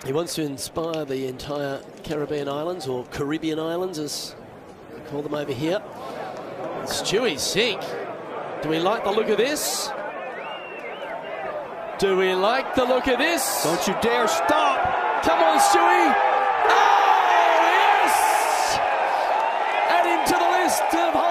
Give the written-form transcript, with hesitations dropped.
He wants to inspire the entire Caribbean islands, or Caribbean islands as we call them over here. Stewie Sink. Do we like the look of this? Do we like the look of this? Don't you dare stop. Come on, Stewie. Oh, yes! Add him to the list of